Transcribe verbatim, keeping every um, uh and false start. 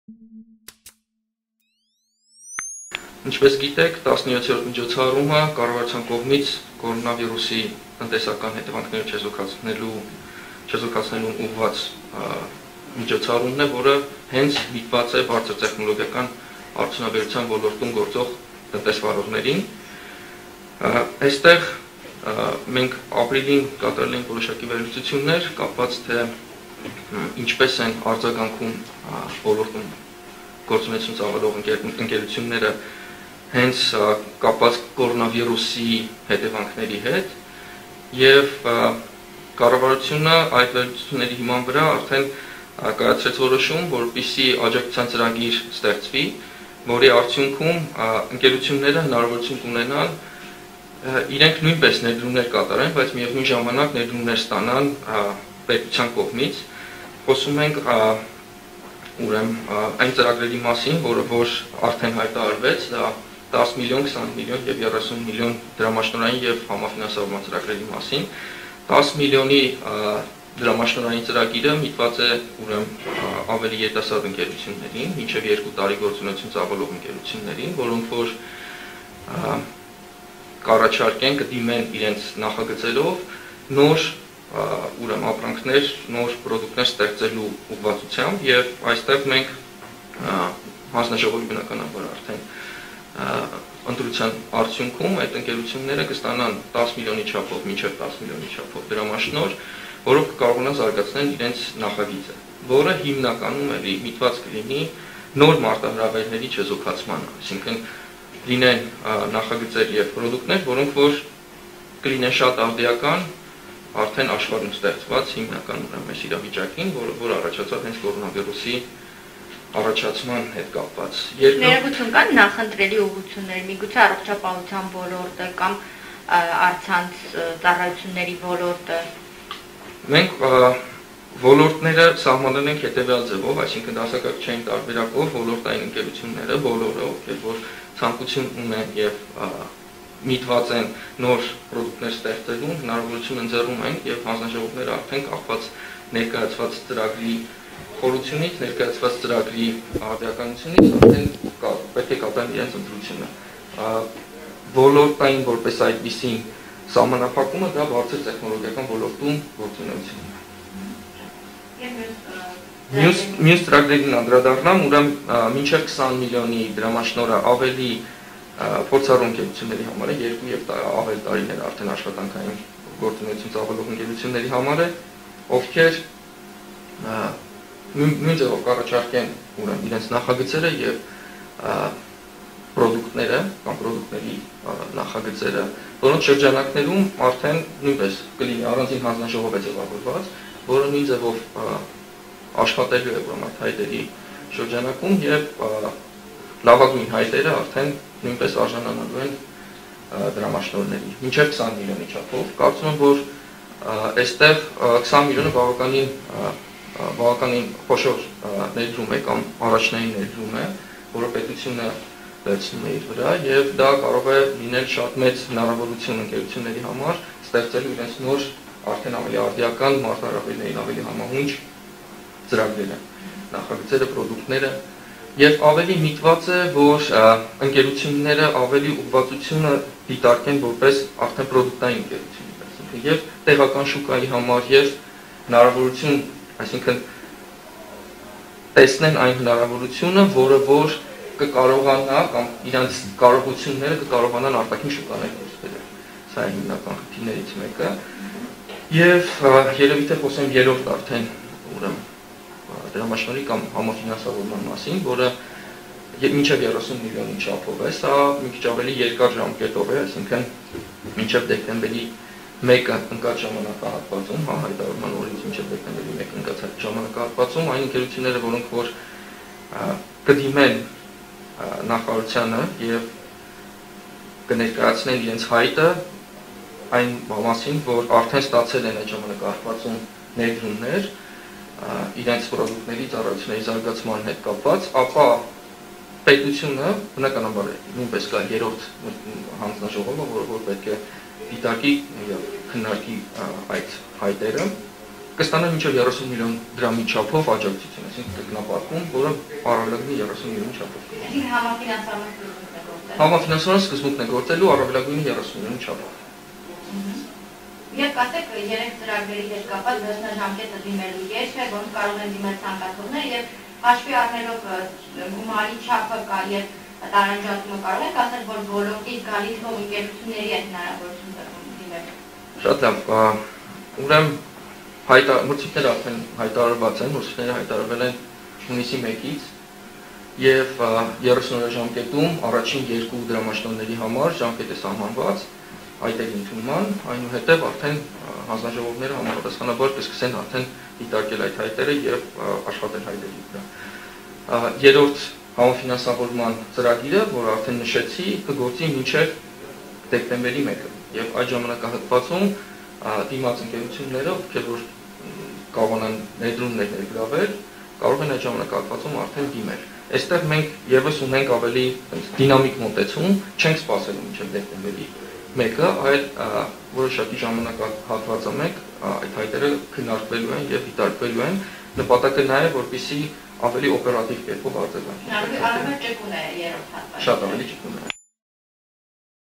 Ինչպես գիտեք, տասնյոթերորդ միջոցառումը կառավարության կողմից կորոնավիրուսի տնտեսական հետևանքները չեզոքացնելու չեզոքացնելուն ուղղված միջոցառումն է, որը հենց միտված է բարձր տեխնոլոգիական արդյունաբերության ոլորտում գործող տնտեսվարողներին։ Այստեղ մենք ապրիլին կատարել ենք որոշակի վերլուծություններ, կապված թե ինչպես են արձագանքում ոլորտում գործունեություն ծավալող ընկերությունները հենց կապված կորոնավիրուսի հետևանքների հետ, եւ կառավարությունը այդ վերլուծությունների հիման վրա արդեն կայացրեց որոշում, որպեսզի աջակցության ծրագիր ստեղծվի, որի արդյունքում ընկերությունները հնարավորություն կունենան իրենք նույնպես ներդրումներ կատարեն, բայց միևնույն ժամանակ ներդրումներ ստանան պետության կողմից։ Խոսում ենք ուրեմն այն ծրագրերի մասին, որը որ արդեն հայտարարվեց, դա տասը միլիոն, քսան միլիոն եւ երեսուն միլիոն դրամաշնորհային եւ համաֆինանսավորման ծրագրերի մասին։ տասը միլիոնի դրամաշնորհային ծրագիրը միտված է ուրեմն ավելի երիտասարդ ընկերություններին, մինչեւ երկու տարի գործունեություն ծավալող ընկերություններին, որոնք որ կառաջարկեն, կդիմեն իրենց նախագծելով նոր ուրեմն ապրանքներ, նոր պրոդուկտներ ստեղծելու ուղղվածությամբ, եւ այստեղ մենք հանձնաժողովի բնականաբար արդեն ընտրության արդյունքում այդ ընկերությունները կստանան տասը միլիոնի չափով, մինչև տասը միլիոնի չափով դրամաշնորհ, որով կկարողանան զարգացնել իրենց նախագիծը, որը հիմնականում էլի միտված կլինի նոր մարտահրավերների չեզոքացմանը, այսինքն լինեն նախագծեր եւ պրոդուկտներ, որոնք որ կլինեն շատ արդիական, արդեն աշխարհում ստեղծված հիմնական ուրեմն այս իրավիճակին, որը որ առաջացավ հենց կորոնավիրուսի առաջացման հետ կապված։ Ներողություն կան նախընտրելի ուղղություններ, միգուցե առողջապահության ոլորտը կամ առցանց ծառայությունների ոլորտը։ Մենք ոլորտները սահմանել ենք հետևյալ ձևով, այսինքն դասակարգչային տարբերակով ոլորտային ընկերությունները բոլորը, ովքեր որ ցանկություն ունեն եւ միտված են նոր պրոդուկտներ ստեղծելու, հնարավորություն ընձեռում են եւ հանձնաժողովները արդեն կախված ներկայացված ծրագրի խորությունից, ներկայացված ծրագրի արդիականությունից արդեն պետք է կատարեն իրենց ընտրությունը։ Ոլորտային որպես այդպիսին սահմանափակումը դա բարձր տեխնոլոգիական ոլորտում գործունեությունն է։ Մյուս մյուս ծրագրերին անդրադառնամ, ուրեմն մինչև քսան միլիոնի դրամաշնորհը ավելի փորձառու ընկերությունների համար է, երկու եւ ավել տարիներ արդեն աշխատանքային գործունեություն ծավալող ընկերությունների համար է, ովքեր նույն ձևով կառաջարկեն ուրեմն իրենց նախագծերը եւ պրոդուկտները կամ պրոդուկտների նախագծերը, որոնց շրջանակներում արդեն նույնպես կլինի առանձին հանձնաժողով է ձևավորված, որը նույն ձևով աշխատելու է ուրեմն հայտերի շրջանակում եւ լավագույն հայտերը արդեն նույնպես արժանանալու են դրամաշնորհների մինչև քսան միլիոնի չափով։ Կարծում եմ, որ այստեղ քսան միլիոնը բավականին բավականին խոշոր ներդրում է կամ առաջնային ներդրում է, որը պետությունը վերցնում է իր վրա եւ դա կարող է լինել շատ մեծ հնարավորություն ընկերությունների համար ստեղծելու իրենց նոր արդեն ավելի արդիական մարտահրավերներին ավելի համահունչ ծրագրերը, նախագծերը, պրոդուկտները եւ ավելի միտված է, որ ընկերությունները ավելի ուղղվածությունը դիտարկեն որպես արդեն պրոդուկտային ընկերություններ, այսինքն եւ տեղական շուկայի համար եւ հնարավորություն, այսինքն տեսնեն այն հնարավորությունը, որը որ կկարողանա կամ իրենց կարողությունները կկարողանան արտաքին շուկաներ ներդրել։ Սա է հիմնական խնդիրներից մեկը։ Եվ երևի թե խոսեմ երրորդ արդեն ուրեմն դրամաշնորհի կամ համաֆինանսավորման մասին, որը մինչև երեսուն միլիոնի չափով է, սա մի քիչ ավելի երկար ժամկետով է, այսինքն մինչև դեկտեմբերի մեկը ընկած ժամանակահատվածում, հա, հայտարարման օրից մինչև դեկտեմբերի մեկը ընկած ժամանակահատվածում, այն ընկերությունները, որոնք որ կդիմեն նախարարությանը եւ կներկայացնեն իրենց հայտը այն մասին, որ արդեն ստացել են այդ ժամանակահատվածում ներդրումներ իրենց պրոդուկտների ծառայությունների զարգացման հետ կապված, ապա պետությունը բնականաբար նույնպես կա երրորդ հանձնաժողովը, որը որ պետք է դիտարկի եւ քննարկի այդ հայտերը կստանան մինչև երեսուն միլիոն դրամի չափով աջակցություն, այսինքն տեխնապարկում, որը առավելագույն երեսուն միլիոն չափով։ Այսինքն համաֆինանսավորման սկզբունքն է գործել։ Համաֆինանսավորման սկզբունքն է գործելու առավելագույնը երեսուն միլիոն չափով։ Եվ կասեք երեք ծրագրերի հետ կապված վերջնաժամկետը դիմելու երբ է, ոնց կարող են դիմել ցանկացողները եւ հաշվի առնելով գումարի չափը կա եւ տարանջատումը կարող եք ասել, որ ոլորտի գալիս հող ընկերությունների այդ հնարավորություն դիմել։ Շատ լավ, ուրեմն մրցույթները արդեն հայտարարված են, մրցույթները հայտարարվել են հունիսի մեկից եւ երեսուն օրյա ժամկետում առաջին երկու դրամաշնորհների համար ժամկետ է սահմանված հայտերի ընդունման, այնուհետև արդեն հանձնաժողովները համապատասխանաբար կսկսեն արդեն դիտարկել այդ հայտերը եւ աշխատել հայտերի վրա։ Երրորդ համաֆինանսավորման ծրագիրը, որ արդեն նշեցի, կգործի մինչև դեկտեմբերի մեկը եւ այդ ժամանակահատվածում դիմաց ընկերությունները, ովքեր որ կարողանան ներդրումներ ներգրավել, կարող են այդ ժամանակահատվածում արդեն դիմել։ Այստեղ մենք եւս ունենք ավելի դինամիկ մոտեցում, չենք սպասելու մինչև դեկտեմբերի մեկը, այլ որոշակի ժամանակահատվածը մեկ այդ հայտերը քննարկվելու են եւ դիտարկվելու են, նպատակը նա է, որպեսզի ավելի օպերատիվ կերպով արձագանքի։ Ավելի ճկուն է երրորդ հատվածը։ Շատ ավելի ճկուն է։